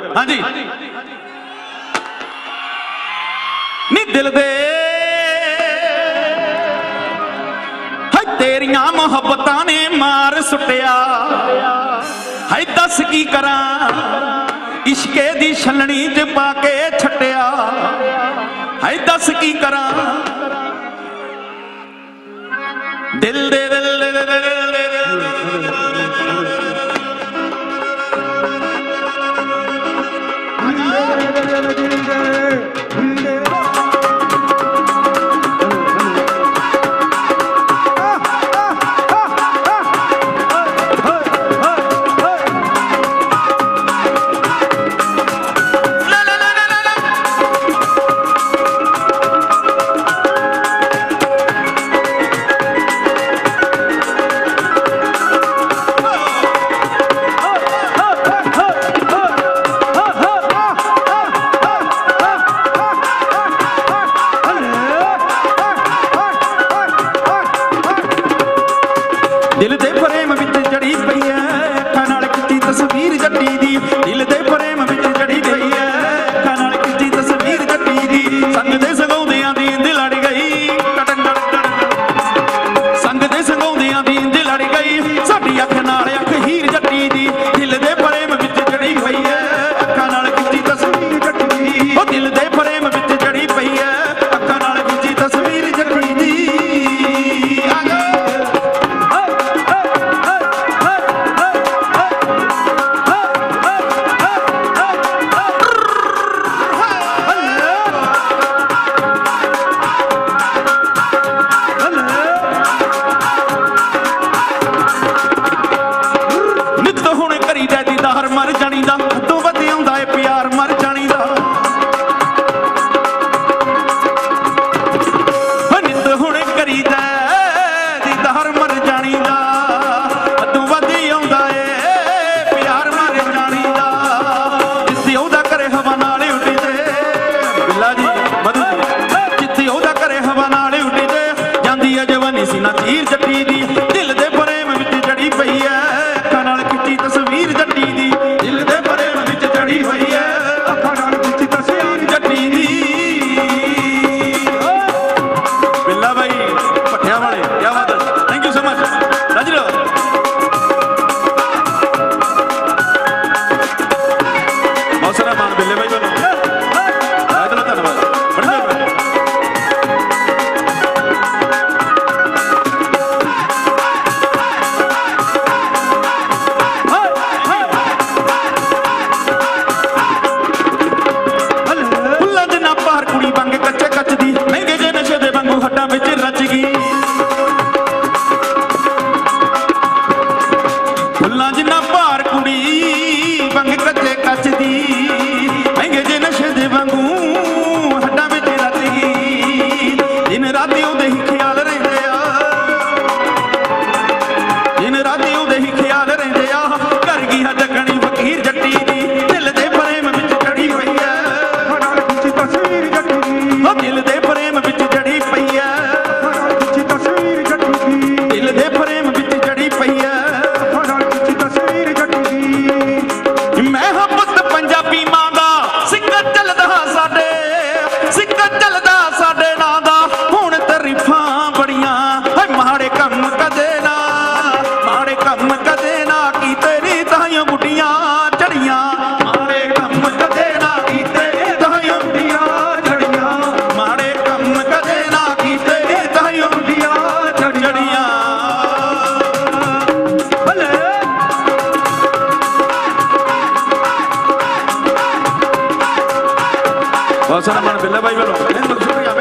हाँ जी नी दिल दे तेरियां मुहब्बतां ने मार सुटिया है दस की करा इश्के दी छलनी च पाके छटिया है दस की करा दिल दे दिल दे दिल दे दिल दे प्रेम विच जड़ी पई है अखां नाल खिच्ची तस्वीर जट्टी दी दिल दे प्रेम विच जड़ी पई है अखां नाल खिच्ची तस्वीर जट्टी दी संग दे संगौंदियां दी इंद लड़ गई संग दे संगौंदियां दी इंद लड़ गई साडी अख नाल अख हीर जट्टी दी दिल दे प्रेम विच जड़ी पई है अखां नाल खिच्ची तस्वीर जट्टी दी ओ दिल दे प्रेम विच जड़ी पई है अखां नाल खिच्ची तस्वीर जट्टी दी मर जानी दा तू वध आउंदा है प्यार मर जानी दा नित हुण करीदा दीदार मर जानी दा तू वध आउंदा है प्यार मर जानी दा जिथे ओदा करे हवा नाल उड्डी ते बिल्ला जी मधु जिथे ओदा करे हवा नाल उड्डी ते जांदी है जवानी सीना तीर जट्टी दी दिल दे प्रेम विच जड़ी पई है अखां नाल खिच्ची तस्वीर जट्टी दी दिल दे प्रेम विच जड़ी हुई है अखां नाल खिच्ची तस्वीर जट्टी दी बिल्ला भाई पट्टियां वाले क्या बात है थैंक यू सो मच राजलो बहुत सारा मान बिल्ले भाई बोलो धन्यवाद बड़े बहुत सारा मन बिल्ला भाई बोलो शुक्रिया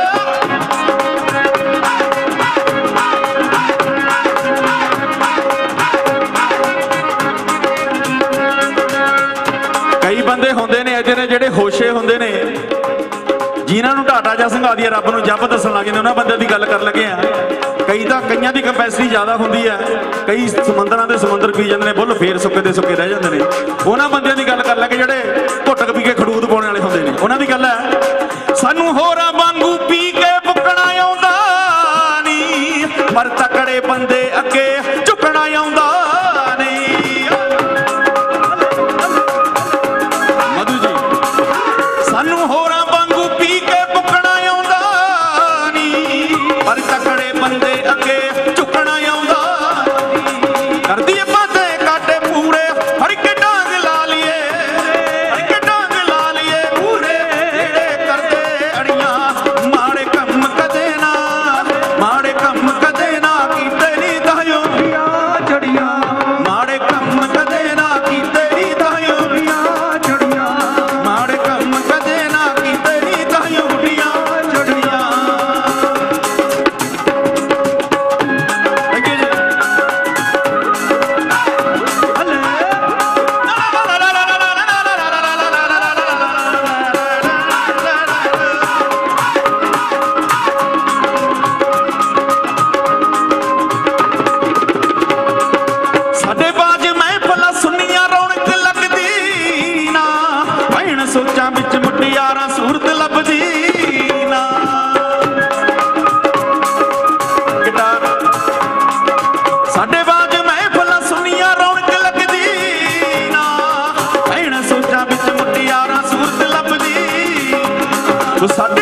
कई बंदे होंदे ने अजे ने जेडे होशे होंदे ने जिन्होंने ढाटा जा संघा दी रब नूं जप दसन लग जाते उन्होंने बंदे की गल कर लगे हैं कई तो कई की कैपेसिटी ज़्यादा होंगी है कई समंदर के समंदर पी जाते हैं बुल फेर सुके दे सुके रह जाते हैं उन्होंने बंदे की गल कर लगे जोड़े घुटक पी के खड़ूद पाने वाले होंगे ने उन्होंने की गल है सानू होरां वांगू पी के मुकना आउंदा नहीं पर तकड़े बंदे अगे झुकना आउंदा नहीं ਭੈਣ ਸੋਚਾਂ ਵਿੱਚ ਮੁਟਿਆਰਾਂ ਸੂਰਤ ਲੱਭਦੀ ਨਾ। ਗਿਟਾਰ ਸਾਡੇ ਬਾਜ ਮਹਿਫਲਾਂ ਸੁਣੀਆਂ ਰੌਣਕ ਲੱਗਦੀ ਨਾ। ਭੈਣ ਸੋਚਾਂ ਵਿੱਚ ਮੁਟਿਆਰਾਂ ਸੂਰਤ ਲੱਭਦੀ ਸਾਡੇ